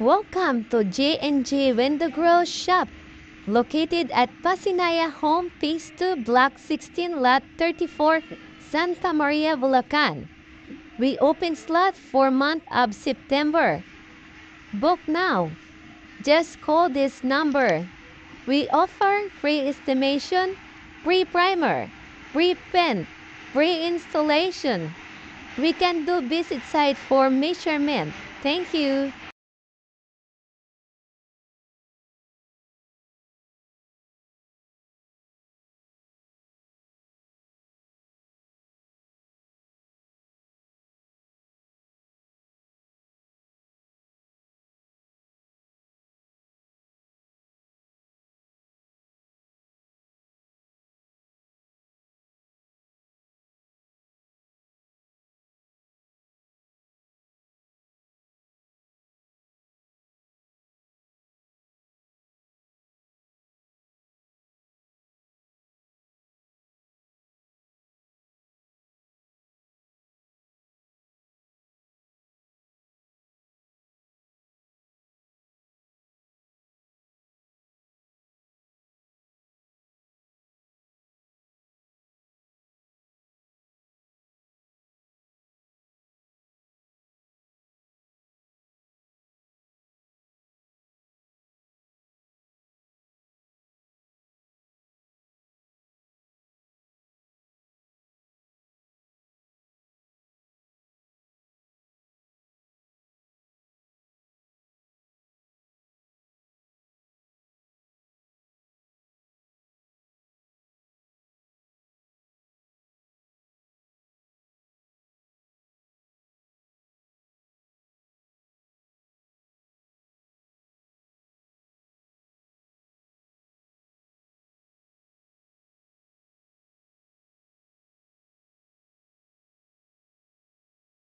Welcome to J&J Window Grill Shop, located at Pasinaya Home, Phase 2, Block 16, Lot 34, Santa Maria, Bulacan. We open slot for month of September. Book now. Just call this number. We offer free estimation, free primer, free pen, free installation. We can do visit site for measurement. Thank you.